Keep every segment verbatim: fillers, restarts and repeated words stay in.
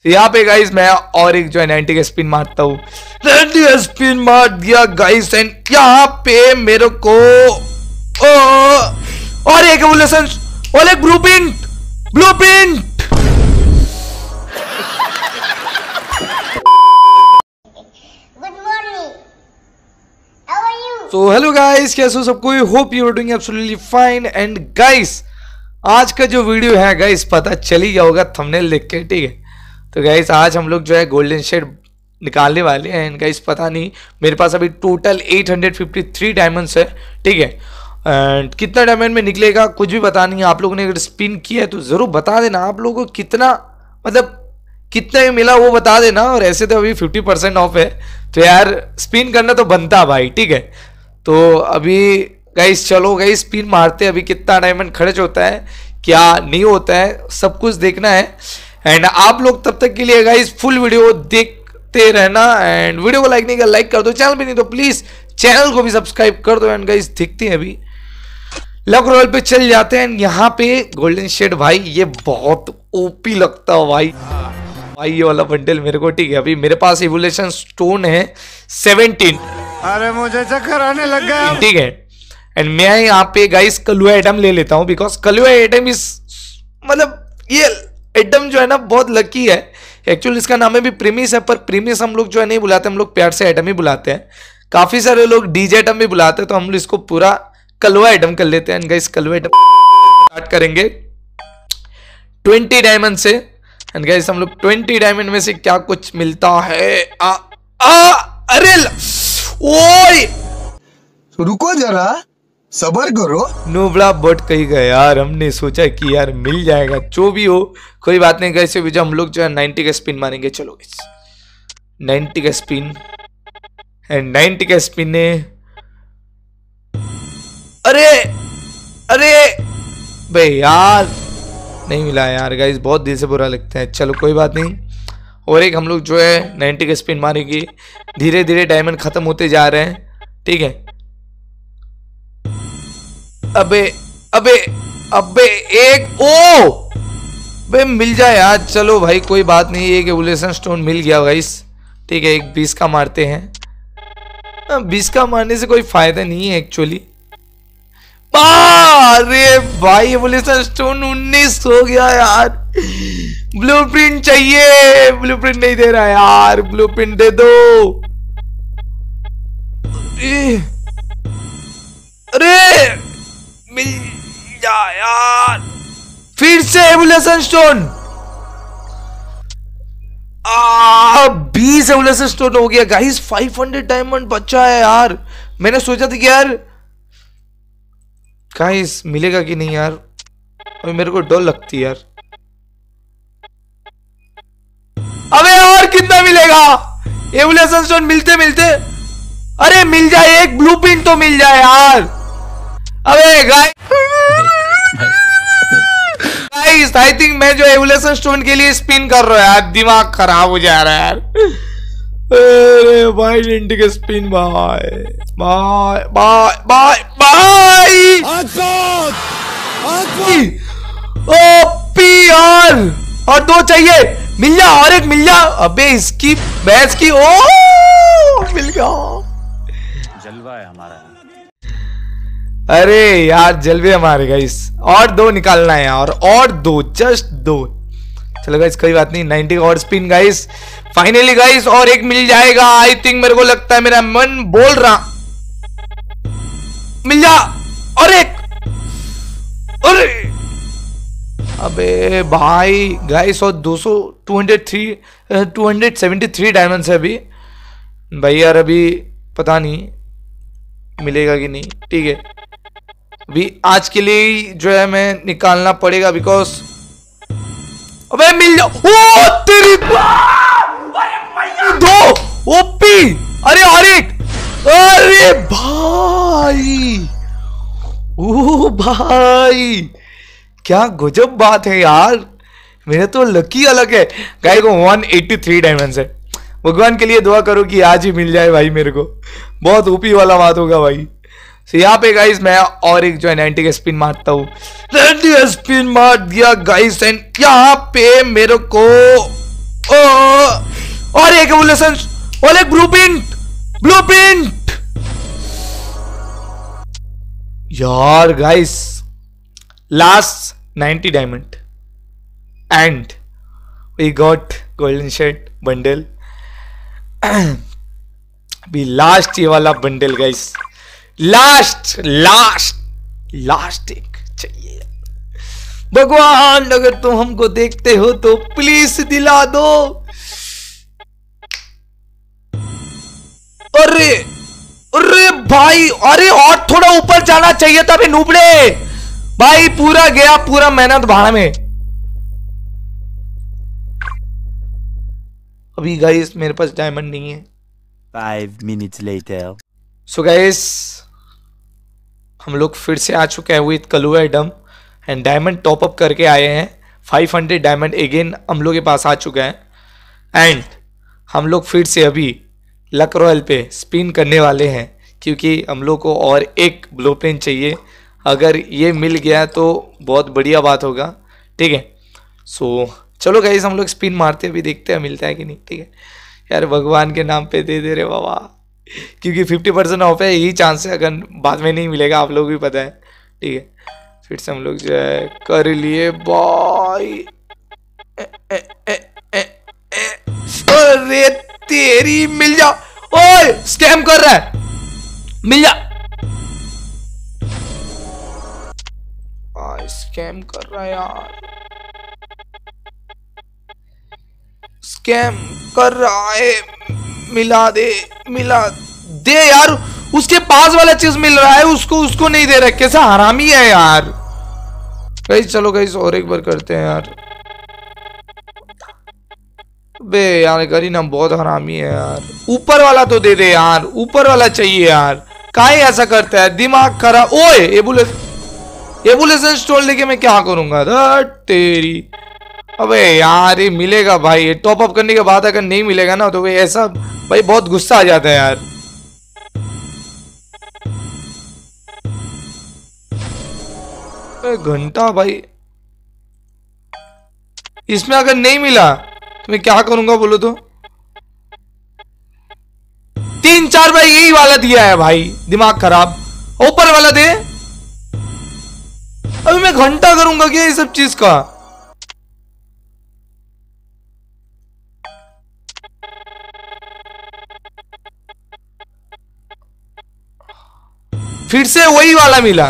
तो यहाँ पे गाइस मैं और एक जो है नाइंटी का स्पिन मारता हूँ, नाइंटी का स्पिन मार दिया गाइस एंड यहाँ पे मेरे को ओ, और एक एवोल्यूशन और एक ब्लूप्रिंट ब्लूप्रिंट तो हेलो गाइस, कैसे हो सबको? Hope you are doing absolutely fine. And guys आज का जो वीडियो है गाइस पता चल ही गया होगा थंबनेल देख के, ठीक है। तो गाइस आज हम लोग जो है गोल्डन शेड निकालने वाले हैं। एंड गाइस पता नहीं, मेरे पास अभी total eight hundred fifty three diamonds है, ठीक है। एंड कितना डायमंड में निकलेगा कुछ भी पता नहीं। आप लोगों ने अगर स्पिन किया है तो ज़रूर बता देना आप लोगों को कितना, मतलब कितना मिला वो बता देना। और ऐसे तो अभी फिफ्टी परसेंट ऑफ है तो यार स्पिन करना तो बनता भाई, ठीक है। तो अभी गाइस चलो गाइस स्पिन मारते हैं। अभी कितना डायमंड खर्च होता है, क्या नहीं होता है, सब कुछ देखना है। एंड आप लोग तब तक के लिए गाइस फुल वीडियो देखते रहना। एंड वीडियो को लाइक नहीं कर लाइक कर दो, चैनल पे नहीं तो प्लीज चैनल को भी सब्सक्राइब कर दो। एंड गाइस देखते हैं अभी लक रोल पे चल जाते हैं। यहाँ पे गोल्डन शेड भाई ये बहुत ओपी लगता है भाई भाई ये वाला बंडल मेरे को, ठीक है। अभी मेरे पास इवोल्यूशन स्टोन है सेवनटीन। अरे मुझे चक्कर आने लग गया, ठीक है। एंड मैं यहाँ पे गाइस कलुआ आइटम ले लेता हूँ बिकॉज कलुआ आइटम इस मतलब ये आइटम जो है ना बहुत लकी है। एक्चुअली इसका नाम है भी प्रीमिस है, पर प्रीमिस हम लोग जो है नहीं बुलाते, हम लोग प्यार से आइटम ही बुलाते हैं। काफी सारे लोग डीजे आइटम भी बुलाते हैं, तो हम लोग इसको पूरा कलुआ आइटम कर लेते हैं। गाइस कलुआ आइटम स्टार्ट करेंगे ट्वेंटी डायमंड से। एंड गाइस हम लोग ट्वेंटी डायमंड में से क्या कुछ मिलता है। आ, आ, अरे ओए रुको जरा सबर करो। नोबड़ा बट कही गया यार, हमने सोचा कि यार मिल जाएगा, जो भी हो कोई बात नहीं। कैसे भी जो हम लोग जो है नाइंटी का स्पिन मारेंगे। चलो गाइस नाइंटी का स्पिन एंड नाइंटी का स्पिन ने अरे अरे भाई यार नहीं मिला यार गाइस, बहुत दिल से बुरा लगता है। चलो कोई बात नहीं, और एक हम लोग जो है नाइंटी का स्पिन मारेंगे। धीरे धीरे डायमंड खत्म होते जा रहे हैं, ठीक है। अबे अबे अबे एक ओ बे मिल जाए यार। चलो भाई कोई बात नहीं, एक एवोल्यूशन स्टोन मिल गया गाइस, ठीक है। एक बीस का मारते हैं। बीस का मारने से कोई फायदा नहीं है एक्चुअली। अरे भाई एवोल्यूशन स्टोन उन्नीस हो गया यार। ब्लूप्रिंट चाहिए, ब्लूप्रिंट नहीं दे रहा यार, ब्लूप्रिंट दे दो। अरे मिल जा यार, फिर से एवोल्यूशन स्टोन। आ बीस एवोल्यूशन स्टोन हो गया गाइस। फाइव हंड्रेड डायमंड बचा है यार। मैंने सोचा था कि यार गाइस मिलेगा कि नहीं यार, अभी मेरे को डर लगती है यार। अबे और कितना मिलेगा एवोल्यूशन स्टोन मिलते मिलते? अरे मिल जाए, एक ब्लूप्रिंट तो मिल जाए यार। अबे गाइस गाइस आई थिंक मैं जो एवोल्यूशन स्टोन के लिए स्पिन कर रहा है यार, दिमाग खराब हो जा रहा है यार। अरे भाई नाइंटी का spin bye bye bye bye bye OP यार, और दो चाहिए, मिल जा और एक मिल जा। अबे इसकी बैच की ओ मिल गया, जलवा है हमारा। अरे यार जलवे हमारे गाइस, और दो निकालना है और और दो, जस्ट दो। चलो गाइस कोई बात नहीं, नाइंटी का और स्पिन गाइस फाइनली गाइस, और एक मिल जाएगा आई थिंक। मेरे को लगता है, मेरा मन बोल रहा मिल जा और एक। अरे अबे भाई गाइस और दो सौ two hundred three two hundred seventy three diamonds है अभी भाई यार। अभी पता नहीं मिलेगा कि नहीं, ठीक है। अभी आज के लिए जो है मैं निकालना पड़ेगा बिकॉज अबे मिल जाओ। ओ तेरी दो ओपी, अरे और एक, अरे भाई ओ भाई क्या गजब बात है यार। मेरे तो लकी अलग है। गाय को वन एटी थ्री डायमंड्स है। भगवान के लिए दुआ करो कि आज ही मिल जाए भाई मेरे को, बहुत ओपी वाला बात होगा भाई। तो यहाँ पे गाइस मैं और एक जो है नाइंटी का स्पिन मारता हूँ, नाइंटी का स्पिन मार दिया गाइस एंड यहाँ पे मेरे को ओ एक एवोल्यूशन और एक ब्लूप्रिंट ब्लूप्रिंट यार guys, last ninety diamond and we got golden shade bundle. भी लास्ट ये वाला bundle guys, last last last एक चाहिए। भगवान अगर तुम हमको देखते हो तो प्लीज दिला दो। अरे अरे भाई, अरे और थोड़ा ऊपर जाना चाहिए था बे नूबड़े भाई, पूरा गया पूरा मेहनत भाड़ में। अभी गाइस मेरे पास डायमंड नहीं है। Five minutes later. So guys हम लोग फिर से आ चुके हैं with Kalua Adam and diamond top up करके आए हैं। फाइव हंड्रेड डायमंड अगेन हम लोग के पास आ चुका है एंड हम लोग फिर से अभी लक रॉयल पे स्पिन करने वाले हैं, क्योंकि हम लोग को और एक ब्लूप्रिंट चाहिए। अगर ये मिल गया तो बहुत बढ़िया बात होगा, ठीक है। सो चलो गाइस हम लोग स्पिन मारते अभी, देखते हैं मिलता है कि नहीं, ठीक है। यार भगवान के नाम पे दे दे रे बाबा, क्योंकि फिफ्टी परसेंट ऑफ है, यही चांस है, अगर बाद में नहीं मिलेगा आप लोग भी पता है, ठीक है। फिर से हम लोग जो है कर लिए बॉय। अरे तेरी मिल जा, ओए स्कैम कर रहा है, मिल जा। स्कैम कर रहा है यार, स्कैम कर रहा है, मिला दे मिला दे यार। उसके पास वाला चीज मिल रहा है उसको, उसको नहीं दे रहा, कैसा हरामी है यार। गाइस चलो गाइस और एक बार करते हैं यार। बे यार करीना बहुत हरामी है यार, ऊपर वाला तो दे दे यार, ऊपर वाला चाहिए यार। काहे ऐसा करता है, दिमाग खराब। ओए एबुलेशन स्टोन लेके मैं क्या करूंगा तेरी। अबे यार ये मिलेगा भाई, ये टॉप अप करने के बाद अगर नहीं मिलेगा ना तो भाई ऐसा भाई बहुत गुस्सा आ जाता है यार। घंटा भाई, इसमें अगर नहीं मिला तो मैं क्या करूंगा बोलो तो। तीन चार भाई यही वाला दिया है भाई, दिमाग खराब। ऊपर वाला दे, अभी मैं घंटा करूंगा क्या ये सब चीज का। फिर से वही वाला मिला।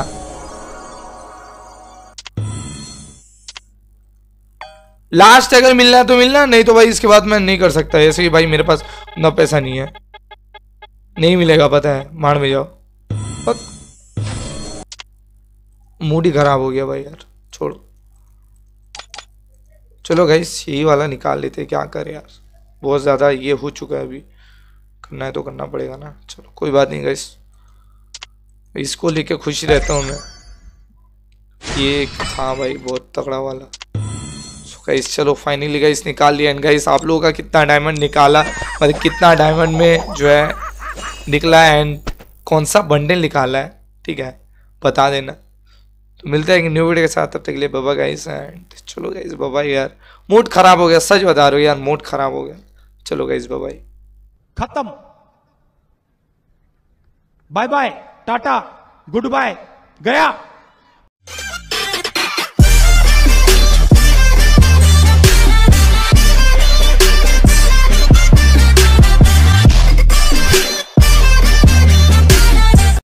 लास्ट अगर मिलना है तो मिलना, नहीं तो भाई इसके बाद मैं नहीं कर सकता। ऐसे ही भाई मेरे पास ना पैसा नहीं है, नहीं मिलेगा पता है, मार में जाओ। मूड ही खराब हो गया भाई यार, छोड़ो। चलो गाइस यही वाला निकाल लेते, क्या करें यार, बहुत ज्यादा ये हो चुका है, अभी करना है तो करना पड़ेगा ना। चलो कोई बात नहीं गाइस, इसको लेके खुशी रहता हूँ मैं। ये हाँ भाई बहुत तगड़ा वाला। सो गाइस चलो फाइनली गाइस निकाल लिया। एंड गाइस आप लोगों का कितना डायमंड निकाला, मतलब कितना डायमंड में जो है निकला एंड कौन सा बंडल निकाला है, ठीक है बता देना। तो मिलता है कि न्यू वीडियो के साथ, तब तक के लिए बाबा गाइस। एंड चलो गाइस बाबा। यार मूड खराब हो गया, सच बता रहे हो यार, मूड खराब हो गया। चलो गाइस बाय बाय, खत्म, bye bye, ta ta, goodbye, गया।